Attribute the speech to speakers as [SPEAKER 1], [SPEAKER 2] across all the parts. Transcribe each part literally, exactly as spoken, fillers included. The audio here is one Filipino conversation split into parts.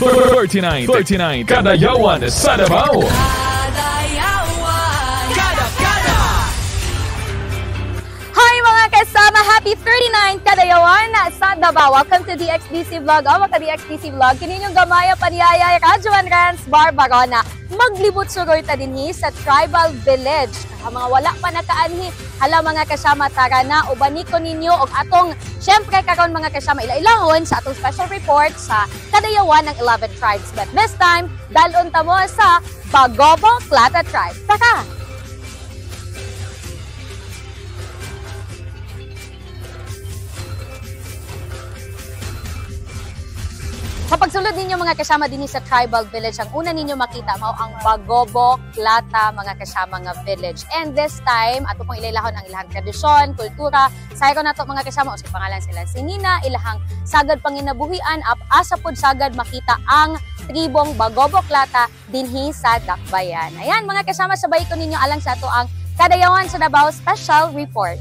[SPEAKER 1] thirty-nine, thirty-nine, Kadayawan sa Davao.
[SPEAKER 2] Kadayawan, Kada-Kada! Hi mga kasama! Happy thirty-nine Kadayawan sa Davao. Welcome to D X D C Vlog. O, maka D X D C Vlog. Kininyong gamaya paniyaya, Radyoan Rans, Barbarona. Maglibot suroy ta dinhi sa Tribal Village. Mga wala pa nakaanhi, hala mga kasama, tara na, ubaniko ninyo og atong, syempre karon mga kasama, ilailahon sa atong special report sa Kadayawan ng eleven tribes. But this time, dalon ta mo sa Bagobo Klata Tribe. Tara! Kapag sulod ninyo mga kasama din sa Tribal Village, ang una ninyo makita mao ang Bagobo Klata mga kasama nga village. And this time, ato pong ilailahon ang ilahang tradisyon, kultura. Sayro na to mga kasama, o sa pangalan sila Singina, ilahang sagad panginabuhian, ap asa pod sagad makita ang tribong Bagobo Klata dinhi sa Dakbayan. Ayan mga kasama, sabay ko ninyo alang sa ato ang Kadayawan sa Davao Special Report.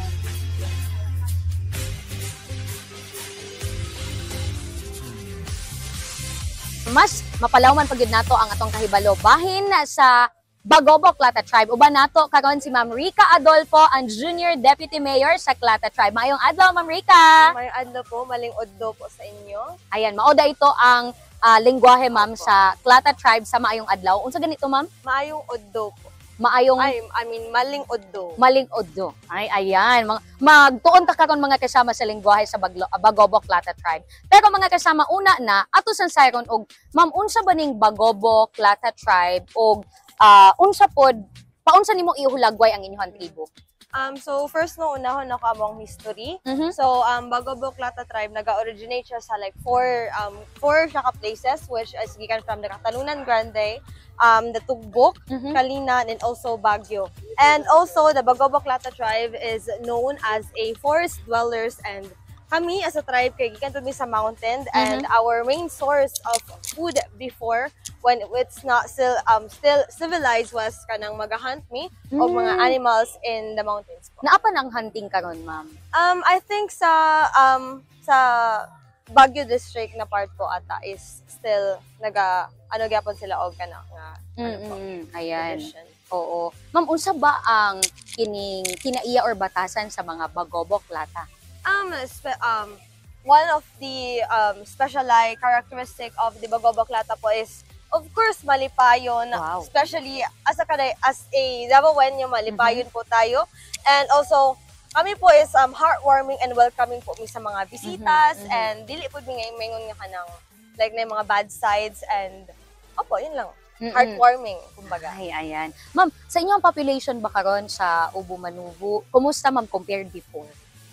[SPEAKER 2] Mas mapalawman pagid nato ang atong kahibalo bahin sa Bagobo Klata Tribe. Uban nato karon si Ma'am Rica Adolfo, ang Junior Deputy Mayor sa Klata Tribe. Mayong adlaw, Ma'am Rica.
[SPEAKER 3] Mayong adlaw po, maling oddo po sa inyo.
[SPEAKER 2] Ayan, maoda ito ang uh, lengguwahe, Ma'am, sa Klata Tribe sa maayong adlaw. Unsa ganito, Ma'am?
[SPEAKER 3] Maayong oddo po.
[SPEAKER 2] Maayong
[SPEAKER 3] Ay, I mean maling oddo.
[SPEAKER 2] Maling oddo. Ay, ayan. Mag magtuon ta karon mga kasama sa lengguwahe sa Baglo, Bagobo Klata Tribe. Pero mga kasama, una na ato san sayron og Ma'am, unsa ba ning Bagobo Klata Tribe og uh, unsa pod paunsa nimo ihulagway ang inyong tribo?
[SPEAKER 3] Um, so first no unahon ako among history.
[SPEAKER 2] Mm-hmm.
[SPEAKER 3] So um Bagobo Klata Tribe naga-originate siya sa like four um four siya ka places which is gikan from the Katalunan Grande, um the Tugbok,
[SPEAKER 2] Mm-hmm.
[SPEAKER 3] Kalinan, and also Baguio. And also the Bagobo Klata Tribe is known as a forest dwellers, and kami as a tribe kay gikan to sa mountain, and
[SPEAKER 2] Mm-hmm.
[SPEAKER 3] our main source of food before when it's not still um still civilized was kanang magahunt me
[SPEAKER 2] Mm.
[SPEAKER 3] of mga animals in the mountains po.
[SPEAKER 2] Naapa nang hunting karon, Ma'am?
[SPEAKER 3] Um I think sa um sa Baguio district na part po ata is still naga ano gyapon sila og kana nga ano po,
[SPEAKER 2] Mm-mm. Ayan.
[SPEAKER 3] tradition.
[SPEAKER 2] Oo. Ma'am, unsa ba ang kining kinaiya or batasan sa mga Bagobo Klata?
[SPEAKER 3] Um, spe- um, one of the um, specialized characteristic of the Bagobo Klata po is, of course, malipayon.
[SPEAKER 2] Wow.
[SPEAKER 3] Especially as a kaday, as a Davaoenyo, malipayon po tayo. And also, kami po is um, heartwarming and welcoming po mi sa mga bisitas.
[SPEAKER 2] Mhm, mhm.
[SPEAKER 3] And dili po mi ngay maingon nga kanang like na yung mga bad sides, and opo, yun lang.
[SPEAKER 2] Mm-mm.
[SPEAKER 3] Heartwarming, kumbaga.
[SPEAKER 2] Ay, ayan. Ma'am, sa inyong population ba karon sa Ubo Manubu, kumusta, Ma'am, compared before?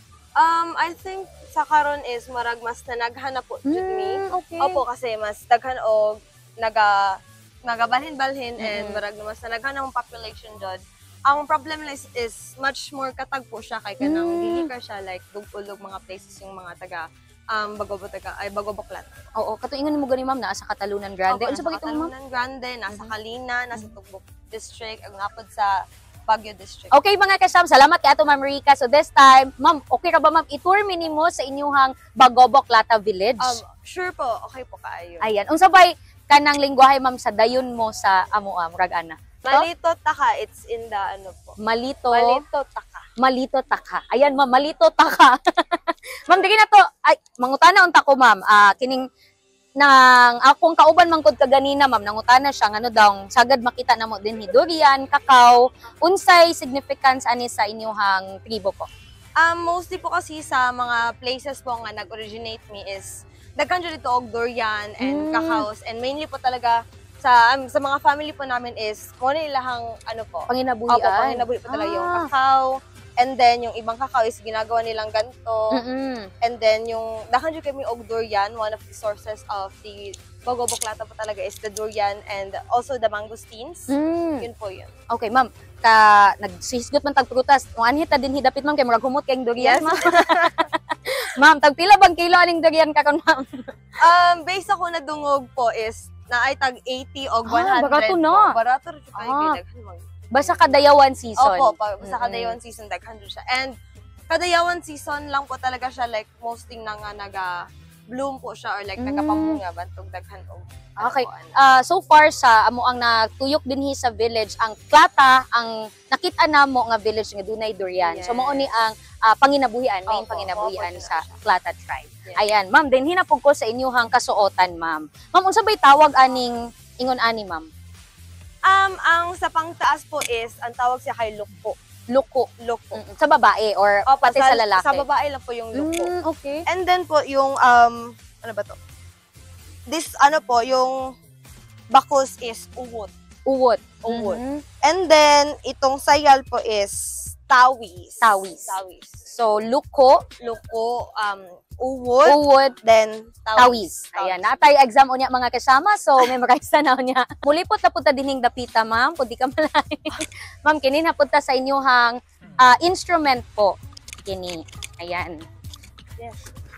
[SPEAKER 3] Um, I think sa karon is marag mas nanaghan na po jud mi.
[SPEAKER 2] Mm, okay.
[SPEAKER 3] Opo, kasi mas daghan og naga nagabalhin-balhin, and
[SPEAKER 2] Mhm.
[SPEAKER 3] marag na mas nanaghan ang population jud. Ang problem is, is much more katagpo siya kay kanang
[SPEAKER 2] Mm.
[SPEAKER 3] dili ka siya like dugulog mga places yung mga taga um Bagobo taga ay Bagobo Klata.
[SPEAKER 2] Oo, katuingon mo gani, Ma'am, naa sa Katalunan Grande.
[SPEAKER 3] Opo,
[SPEAKER 2] Unsa ba
[SPEAKER 3] nasa
[SPEAKER 2] gito, Ma'am?
[SPEAKER 3] Katalunan Grande, nasa
[SPEAKER 2] Mhm.
[SPEAKER 3] Kalina, nasa Tugbok district, ag napod sa Baguio district.
[SPEAKER 2] Okay mga kasam, salamat kay ato Ma'am Rica. So this time, Ma'am, okay ra ba, Ma'am, i-tour minimo sa inyong Bagobo Klata Village?
[SPEAKER 3] Um, sure po, okay po kaayo.
[SPEAKER 2] Ayan, unsa bay kanang lengguwahe, Ma'am, sa dayon mo sa amo am rag-ana?
[SPEAKER 3] Malito taka, it's in the ano po.
[SPEAKER 2] Malito.
[SPEAKER 3] Malito taka.
[SPEAKER 2] Malito taka. Ayan, Ma'am, Malito taka. Ma'am, dili na to. Ay, mangutana unta ko, Ma'am. Ah, kining nang akong kauban man kod kaganina, Ma'am, nangutana siya ngano daw sagad makita namo din ni durian, kakao, unsay significance ani sa inyong tribo po?
[SPEAKER 3] Um, mostly po kasi sa mga places po nga nag-originate me is daghan jud dito og durian and
[SPEAKER 2] Mm.
[SPEAKER 3] cacaos, and mainly po talaga sa um, sa mga family po namin is mo nilahang ano po.
[SPEAKER 2] Panginabuhian.
[SPEAKER 3] Opo, panginabuhi po talaga yung
[SPEAKER 2] Ah.
[SPEAKER 3] kakao. And then, yung ibang kakao is ginagawa nilang ganto.
[SPEAKER 2] Mm-mm.
[SPEAKER 3] And then, yung, dahan dyan kami og durian, one of the sources of the Bagobo Klata po talaga is the durian and also the mangosteens.
[SPEAKER 2] Mm.
[SPEAKER 3] Yun po yun.
[SPEAKER 2] Okay, Ma'am. Ka nagsihisgot man tag prutas. Kung anhi ta din hidapit, Ma'am, kay murag humot kay durian,
[SPEAKER 3] Yes.
[SPEAKER 2] Ma'am. Ma'am, tag pila bang kilo aning durian karon, Ma'am?
[SPEAKER 3] Um, based ako na dungog po is, na ay tag eighty o one
[SPEAKER 2] Ah,
[SPEAKER 3] hundred
[SPEAKER 2] barato
[SPEAKER 3] po.
[SPEAKER 2] na.
[SPEAKER 3] Barato rin siya kayo,
[SPEAKER 2] Ah.
[SPEAKER 3] kay daghan mag-
[SPEAKER 2] Basta kadayawan season.
[SPEAKER 3] Opo, pa, sa
[SPEAKER 2] Mm-mm.
[SPEAKER 3] kadayawan season, daghan rin siya. And kadayawan season lang po talaga siya, like, mostly na nga naga, nag-bloom po siya or like
[SPEAKER 2] Mm.
[SPEAKER 3] nagapamunga bantog daghan og
[SPEAKER 2] Okay. Ah, so far sa amo ang nagtuyok dinhi sa village ang Klata, ang nakita namo nga village nga dunay durian. So
[SPEAKER 3] Yes.
[SPEAKER 2] mao ni ang ah, panginabuhian, main
[SPEAKER 3] Opo,
[SPEAKER 2] panginabuhian
[SPEAKER 3] opo,
[SPEAKER 2] sa
[SPEAKER 3] siya.
[SPEAKER 2] Klata tribe.
[SPEAKER 3] Yes.
[SPEAKER 2] Ayan, ma'am, din hinapog ko sa inyong kasuotan, ma'am. Ma'am, unsa bay tawag aning ingon ani, ma'am?
[SPEAKER 3] Um, ang sa pangtaas po is, ang tawag siya kay Lukpo.
[SPEAKER 2] Luko.
[SPEAKER 3] Lukpo.
[SPEAKER 2] Mm, Sa babae or
[SPEAKER 3] Opo,
[SPEAKER 2] pati sa, lalaki?
[SPEAKER 3] Sa babae lang po yung Lukpo.
[SPEAKER 2] Mm, okay.
[SPEAKER 3] And then po yung, um, ano ba to? This, ano po, yung bakos is uwot.
[SPEAKER 2] Uwot.
[SPEAKER 3] Uwot.
[SPEAKER 2] Mhm.
[SPEAKER 3] And then, itong sayal po is tawis.
[SPEAKER 2] Tawis.
[SPEAKER 3] Tawis.
[SPEAKER 2] So, luko,
[SPEAKER 3] Luko, um, uwot,
[SPEAKER 2] uwot,
[SPEAKER 3] then
[SPEAKER 2] tawis.
[SPEAKER 3] tawis.
[SPEAKER 2] Ayan, natay exam unya mga kasama. So, memorize na niya. Mulipot na punta dining dapita, ma'am. Kung di ka malay. Ma'am, kini na punta sa inyong ah, instrument po. Kini. Ayan.
[SPEAKER 3] Yes.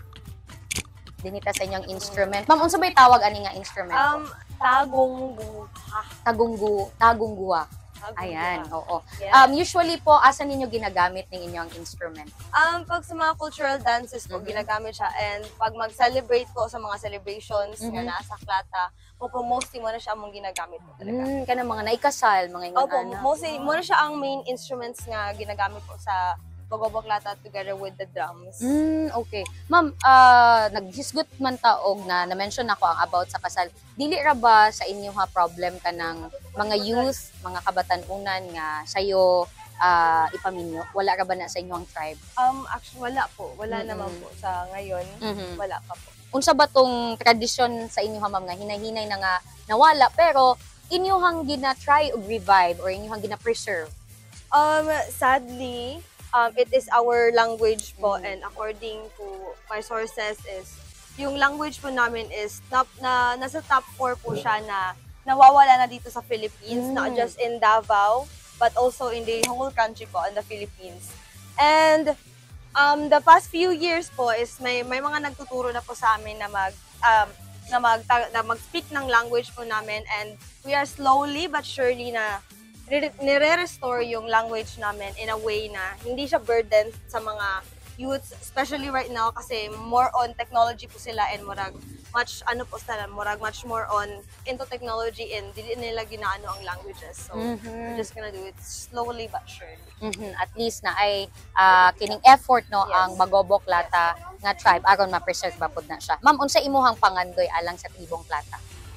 [SPEAKER 2] Dinita sa inyong instrument. Ma'am, unsa bay tawag ani nga instrument?
[SPEAKER 3] Um, tagongguha.
[SPEAKER 2] Tagunggu, tagungguwa.
[SPEAKER 3] Tagongguha.
[SPEAKER 2] Ayan, oo.
[SPEAKER 3] Yes.
[SPEAKER 2] Um, usually po, asa ninyo ginagamit ng inyong instrument?
[SPEAKER 3] Um, pag sa mga cultural dances po,
[SPEAKER 2] Mhm.
[SPEAKER 3] ginagamit siya. And pag mag-celebrate po sa mga celebrations nga
[SPEAKER 2] Mhm.
[SPEAKER 3] nasa Klata, po po mostly mo na siya among ginagamit po talaga.
[SPEAKER 2] Mm, kana mga naikasal, mga ingon
[SPEAKER 3] Opo,
[SPEAKER 2] ana.
[SPEAKER 3] mostly mo na siya ang main instruments nga ginagamit po sa Bagobo Klata together with the drums.
[SPEAKER 2] Mm, okay. Ma'am, ah, naghisgot man taog na na-mention ako ang about sa kasal. Dili ra ba sa inyo ha problem ka ng mga youth, mga kabatanunan nga sayo ah, ipaminyo? Wala ra ba na sa inyong tribe?
[SPEAKER 3] Um, actually, wala po. Wala
[SPEAKER 2] Mhm.
[SPEAKER 3] naman po sa ngayon.
[SPEAKER 2] Mhm.
[SPEAKER 3] Wala pa po.
[SPEAKER 2] Unsa ba tong tradisyon sa inyo ha, ma'am, nga hinay-hinay na nga nawala pero inyohang gina-try og revive or inyohang gina-preserve?
[SPEAKER 3] Um, sadly, um, it is our language po,
[SPEAKER 2] Mhm.
[SPEAKER 3] and according to my sources is, yung language po namin is top, na nasa top four po siya na nawawala na dito sa Philippines,
[SPEAKER 2] Mm.
[SPEAKER 3] not just in Davao, but also in the whole country po, in the Philippines. And um, the past few years po is may may mga nagtuturo na po sa amin na mag um, na mag na mag-speak ng language po namin, and we are slowly but surely na re- nire-restore yung language namin in a way na hindi siya burden sa mga youths, especially right now kasi more on technology po sila, and murag much ano po sila, murag much more on into technology, and dili nila ginaano ang languages. So we're
[SPEAKER 2] Mhm.
[SPEAKER 3] just gonna do it slowly but surely.
[SPEAKER 2] Mhm. At least na ay ah, kining effort no
[SPEAKER 3] Yes.
[SPEAKER 2] ang Bagobo Klata nga tribe aron ma-preserve ba pud na siya. Ma'am, unsa imuhang pangandoy alang sa tribong Klata?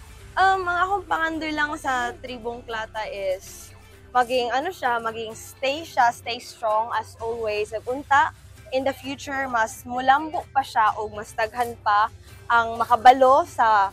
[SPEAKER 3] Um, ang akong pangandoy lang sa Tribong Klata is maging ano siya, maging stay siya, stay strong as always. Unta, in the future, mas mulambo pa siya o mas daghan pa ang makabalo sa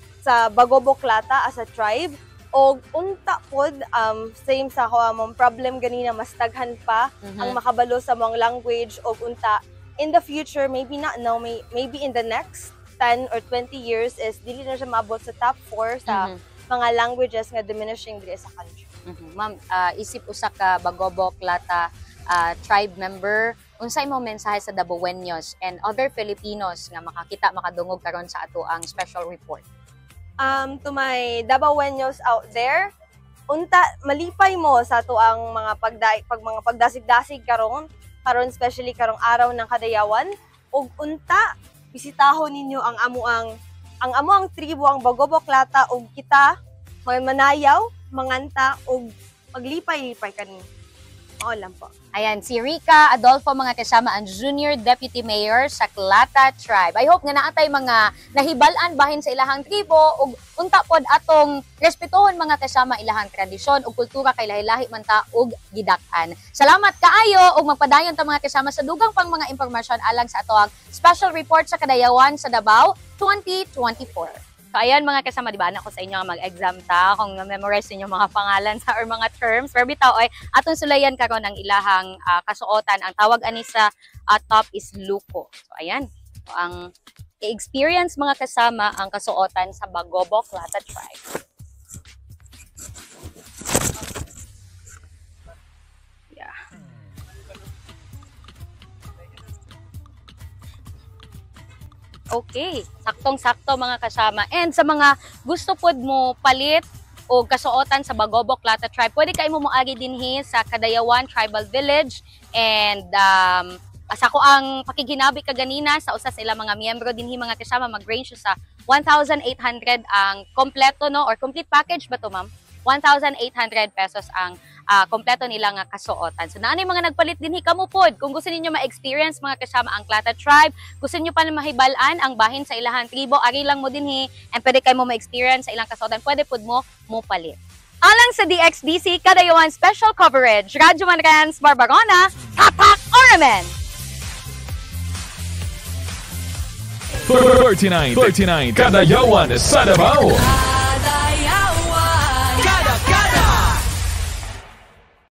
[SPEAKER 3] sa Bagobo Klata as a tribe. O unta pod, um, same sa ako among problem ganina, mas daghan pa
[SPEAKER 2] Mhm.
[SPEAKER 3] ang makabalo sa mong language. O unta, in the future, maybe not now, may, maybe in the next ten or twenty years is dili na siya maabot sa top four sa
[SPEAKER 2] Mhm.
[SPEAKER 3] mga languages nga diminishing diri sa country.
[SPEAKER 2] Mhm. Ma'am, ah, isip usa ka Bagobo Klata ah, tribe member, unsay mo mensahe sa Dabaweños and other Filipinos nga makakita makadungog karon sa ato ang special report?
[SPEAKER 3] Um, to my Dabaweños out there, unta malipay mo sa ato ang mga pagda pag mga pagdasig-dasig karon, karon especially karong araw ng Kadayawan, ug unta bisitahon ninyo ang amo ang ang amo ang tribo, ang Bagobo Klata, ug kita may manayaw, manganta ug maglipay-lipay kani. Mao lang po.
[SPEAKER 2] Ayan, si Rica Adolfo, mga kasama, ang Junior Deputy Mayor sa Klata Tribe. I hope nga naatay mga nahibalan bahin sa ilahang tribo ug unta pod atong respetuhon mga kasama ilahang tradisyon ug kultura kay lahi-lahi man ta ug gidak-an. Salamat kaayo ug magpadayon ta mga kasama sa dugang pang mga impormasyon alang sa ato ang special report sa Kadayawan sa Davao twenty twenty-four. So ayan mga kasama, di ba anak ko sa inyo nga mag-exam ta kung memorize niyo mga pangalan sa or mga terms. Pero bitaw ay atong sulayan karon ang ilahang ah, kasuotan. Ang tawag ani sa ah, top is luko. So ayan, so, ang i-experience mga kasama ang kasuotan sa Bagobo Klata Tribe. Yeah. Okay, saktong-sakto mga kasama. And sa mga gusto pod mo palit o kasuotan sa Bagobo Klata Tribe, pwede kayo mo moagi dinhi sa Kadayawan Tribal Village, and um, Asa ko ang pakiginabi kaganina sa usa sa ilang mga miyembro dinhi mga kasama mag-range sa one thousand eight hundred ang kompleto no or complete package ba to ma'am? one thousand eight hundred pesos ang uh, kompleto nila nga kasuotan. So naanay mga nagpalit dinhi kamo pod kung gusto ninyo ma-experience mga kasama ang Klata Tribe, gusto niyo pa na mahibalan ang bahin sa ilahan tribo, ari lang mo dinhi and pwede kay mo ma-experience sa ilang kasuotan, pwede pod mo mo palit. Alang sa D X D C Kadayawan special coverage, Radyo Manrans Barbarona, Tapak Ornament.
[SPEAKER 1] thirty-nine, thirty-nine, Kadayawan sa Davao.